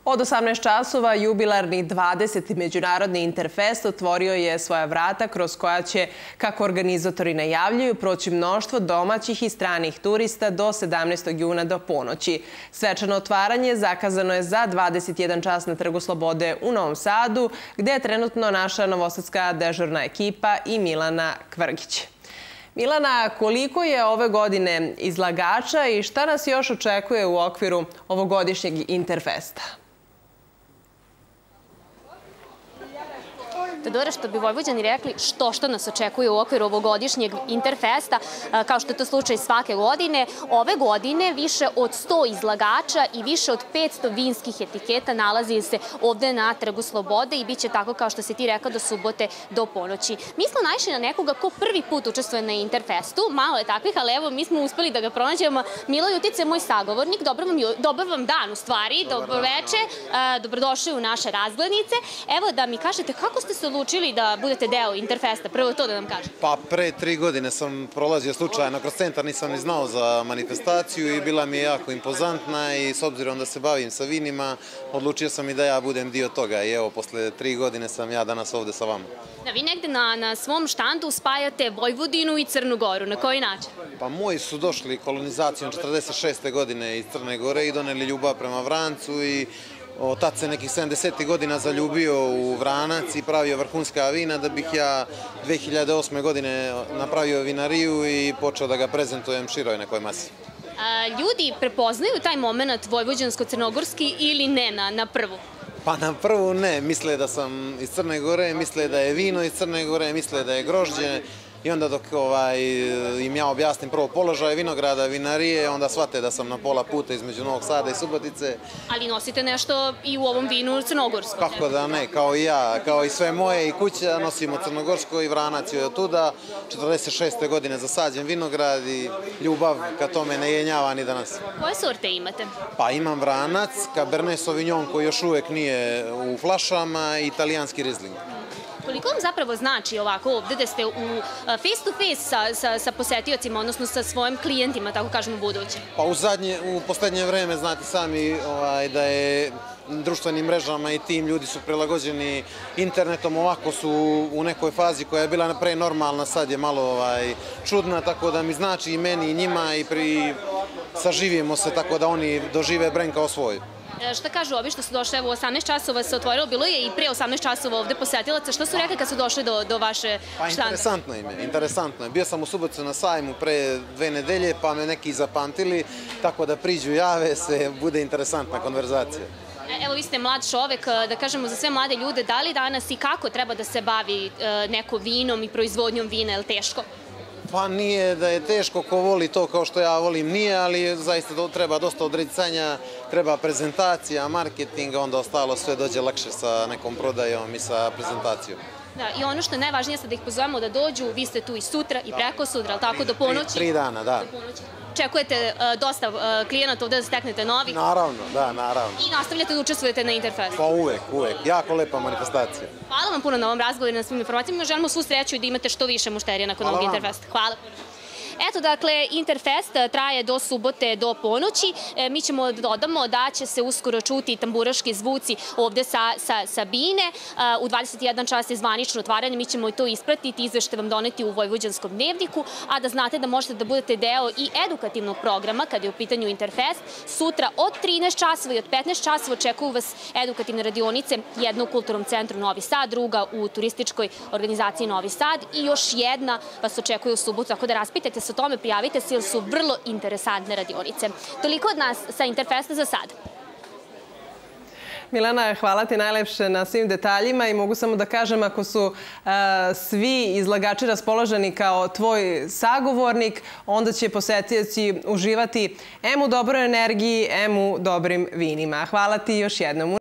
Od 18 časova jubilarni 20. Međunarodni Interfest otvorio je svoja vrata kroz koja će, kako organizatori najavljuju, proći mnoštvo domaćih i stranih turista do 17. juna do ponoći. Svečano otvaranje zakazano je za 21 čas na Trgu Slobode u Novom Sadu, gde je trenutno naša novosadska dežurna ekipa i Milana Kvrgić. Milana, koliko je ove godine izlagača i šta nas još očekuje u okviru ovogodišnjeg Interfesta? Teodora, što bi Vojvođani rekli, što nas očekuje u okviru ovogodišnjeg Interfesta, kao što je to slučaj svake godine. Ove godine više od 100 izlagača i više od 500 vinskih etiketa nalazi se ovde na Trgu Slobode i bit će tako, kao što si ti rekao, do subote do ponoći. Mi smo naišli na nekoga ko prvi put učestvuje na Interfestu. Malo je takvih, ali evo, mi smo uspeli da ga pronađemo. Milo Jutice je moj sagovornik. Dobar vam dan, u stvari. Dobroveče. Dobrodošli u naše razglednice. Evo, da mi kažete, kako ste se odlučili da budete deo Interfesta? Prvo to da nam kažete. Pa pre 3 godine sam prolazio slučajno kroz centar, nisam ni znao za manifestaciju i bila mi je jako impozantna i s obzirom da se bavim sa vinima, odlučio sam i da ja budem dio toga i evo, posle 3 godine sam ja danas ovde sa vama. Da, vi negde na svom štandu spajate Vojvodinu i Crnu Goru. Na koji način? Pa moji su došli kolonizacijom 46. godine iz Crne Gore i doneli ljubav prema Vrancu i otac se nekih 70. godina zaljubio u Vranac i pravio vrhunska vina, da bih ja 2008. godine napravio vinariju i počeo da ga prezentujem široj nekoj masi. Ljudi prepoznaju taj moment vojvođansko-crnogorski ili ne na prvu? Pa na prvu ne, misle da sam iz Crne Gore, misle da je vino iz Crne Gore, misle da je grožđe. I onda dok im ja objasnim prvo položaj vinograda, vinarije, onda shvate da sam na pola puta između Novog Sada i Subotice. Ali nosite nešto i u ovom vinu crnogorsko? Kako da ne, kao i ja, kao i sve moje i kuća, nosimo crnogorsko i Vranac je od tuda. 46. godine zasađen vinograd i ljubav ka tome ne jenjava ni danas. Koje sorte imate? Pa imam Vranac, Cabernet Sauvignon koji još uvek nije u flašama i italijanski Riesling. Koliko vam zapravo znači ovako ovde da ste u face to face sa posetiocima, odnosno sa svojim klijentima, tako kažemo, buduće? Pa u poslednje vreme, znate sami, da je društvenim mrežama i tim ljudi su prilagođeni internetom, ovako su u nekoj fazi koja je bila pre normalna, sad je malo čudna, tako da mi znači i meni i njima i saživimo se tako da oni dožive brend kao svoj. Šta kažu ovi što su došli, evo u 18 časova se otvorilo, bilo je i pre 18 časova ovde posetilaca, što su rekli kad su došli do vaše štanda? Pa interesantno je. Bio sam u Subotici na sajmu pre 2 nedelje, pa me neki zapamtili, tako da priđu, jave se, bude interesantna konverzacija. Evo, vi ste mlad čovek, da kažemo za sve mlade ljude, da li danas i kako treba da se bavi neko vinom i proizvodnjom vina, je li teško? Pa nije da je teško, ko voli to kao što ja volim nije, ali zaista treba dosta odricanja, treba prezentacija, marketing, onda ostalo sve dođe lakše sa nekom prodajom i sa prezentacijom. Da, i ono što je najvažnije je da ih pozovemo da dođu, vi ste tu i sutra i preko sutra, ali tako do ponoći? 3 dana, da. Očekujete dosta klijenata ovde da steknete novih? Naravno, da, naravno. I nastavljate da učestvujete na Interfestu? Pa uvek. Jako lepa manifestacija. Hvala vam puno na ovom razgovoru i na svim informacijama. Želimo svu sreću i da imate što više mušterija nakon ovog Interfesta. Hvala. Eto, dakle, Interfest traje do subote do ponoći. Mi ćemo da dodamo da će se uskoro čuti tamburaški zvuci ovde sa bine. U 21 čas je zvanično otvaranje, mi ćemo i to ispratiti, izvešte vam doneti u Vojvođanskom dnevniku, a da znate da možete da budete deo i edukativnog programa kada je u pitanju Interfest. Sutra od 13 časova i od 15 časova očekuju vas edukativne radionice, jedna u Kulturnom centru Novi Sad, druga u turističkoj organizaciji Novi Sad i još jedna vas očekuje u subotu, tako da raspitajte se o tome, prijavite se jer su vrlo interesantne radionice. Toliko od nas sa Interfesta za sad. Milana, hvala ti najlepše na svim detaljima i mogu samo da kažem, ako su svi izlagači raspoloženi kao tvoj sagovornik, onda će posetioci uživati em u dobroj energiji, em u dobrim vinima. Hvala ti još jednom.